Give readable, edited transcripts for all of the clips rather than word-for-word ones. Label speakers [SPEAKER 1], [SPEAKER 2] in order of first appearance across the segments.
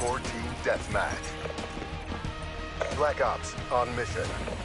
[SPEAKER 1] 4-team deathmatch. Black Ops on mission.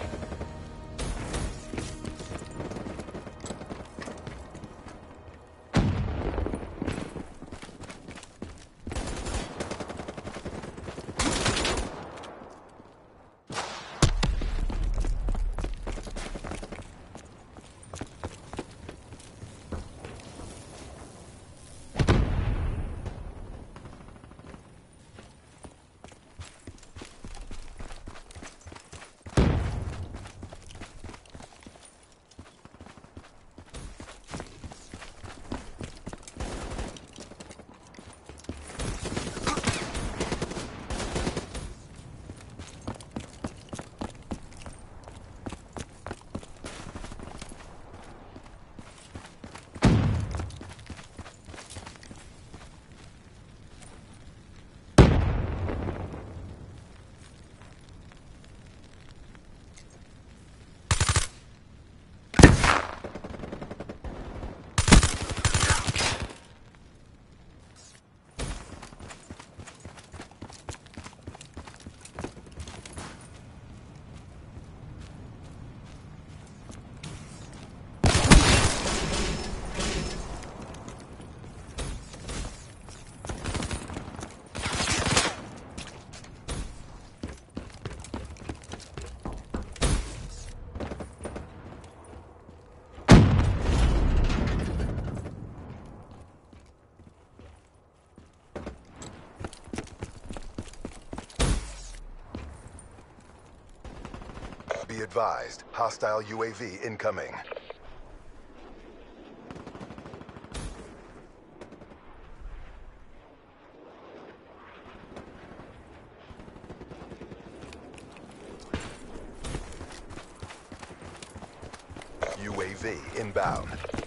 [SPEAKER 1] Be advised, hostile UAV incoming. UAV inbound.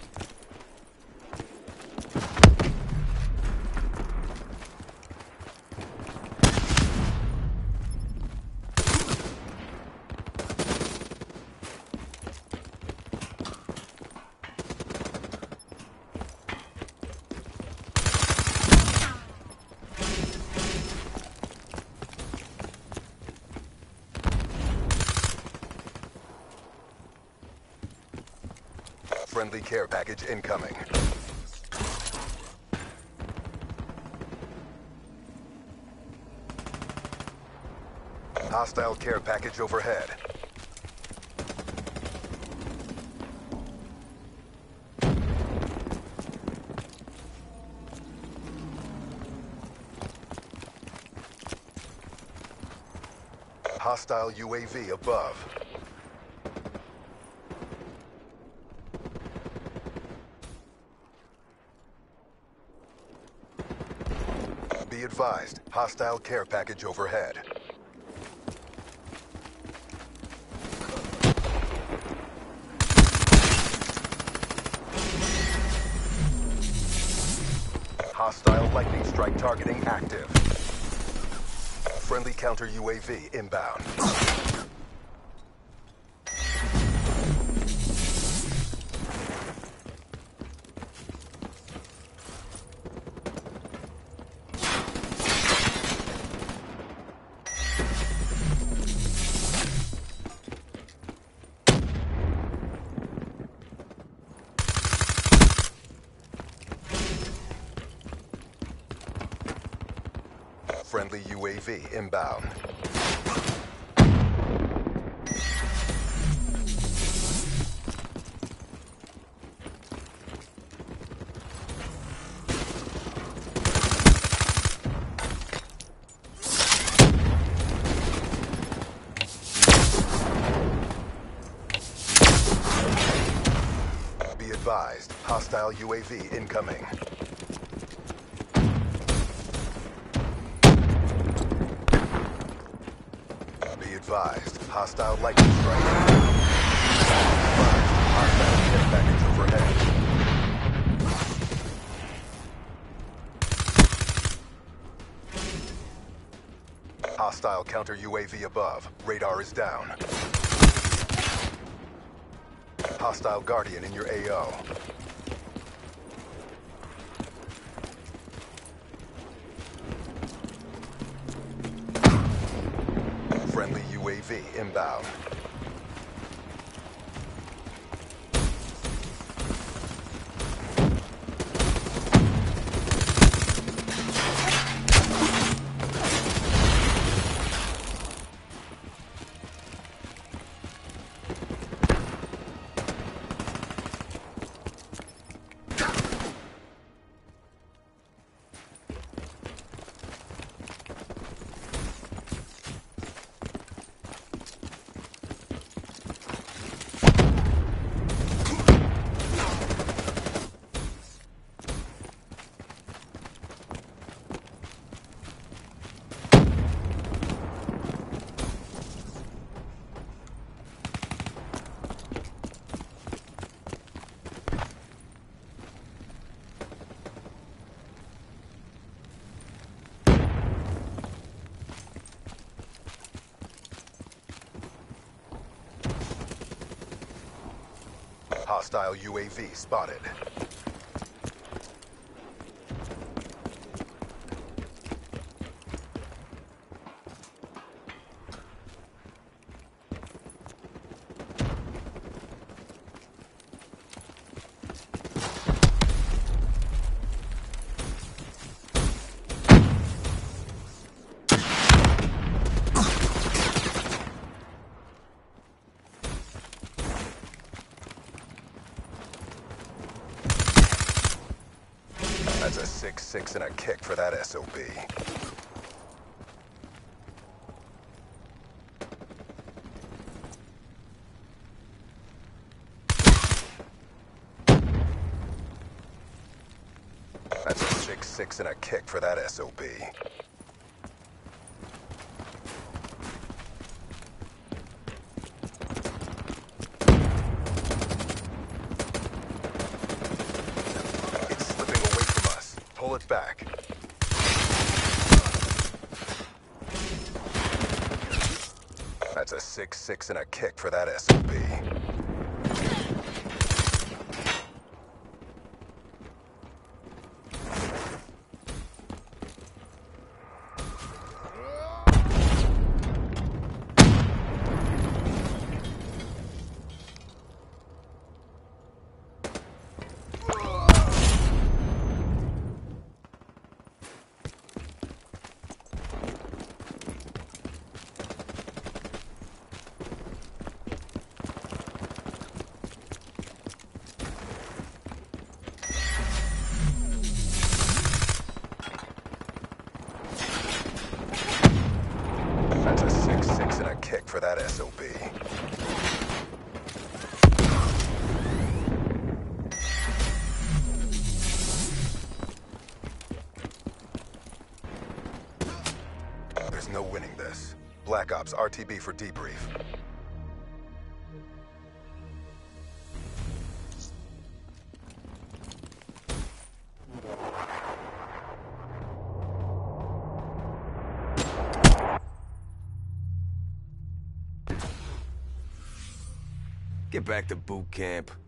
[SPEAKER 1] Friendly care package incoming. Hostile care package overhead. Hostile UAV above. Be advised, hostile care package overhead. Hostile lightning strike targeting active. Friendly counter UAV inbound. Friendly UAV inbound. Be advised, hostile UAV incoming. Advised, hostile lightning strike. Hostile care package overhead. Hostile counter UAV above. Radar is down. Hostile Guardian in your AO. Friendly UAV inbound. Hostile UAV spotted. That's a 6-6 and a kick for that SOB. That's a 6-6 and a kick for that SOB. It's slipping away from us. Pull it back. That's a 6-6 and a kick for that SOB. That's a 6-6 and a kick for that SOB. There's no winning this. Black Ops RTB for debrief.
[SPEAKER 2] Get back to boot camp.